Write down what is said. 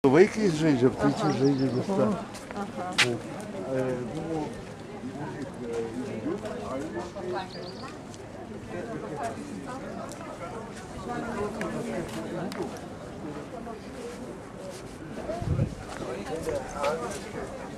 Vaikais žaidžiam, tai čia žaidžiam iš tą. Buvo